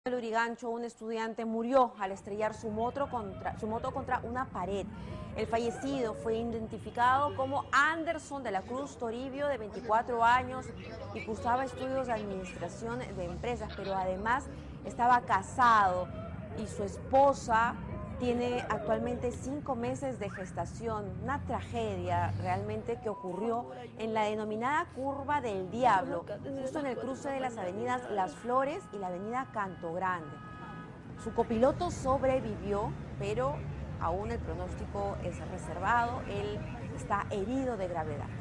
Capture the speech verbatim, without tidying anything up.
En Lurigancho, un estudiante murió al estrellar su moto, contra, su moto contra una pared. El fallecido fue identificado como Anderson de la Cruz Toribio, de veinticuatro años, y cursaba estudios de administración de empresas, pero además estaba casado y su esposa tiene actualmente cinco meses de gestación. Una tragedia realmente que ocurrió en la denominada Curva del Diablo, justo en el cruce de las avenidas Las Flores y la avenida Canto Grande. Su copiloto sobrevivió, pero aún el pronóstico es reservado. Él está herido de gravedad.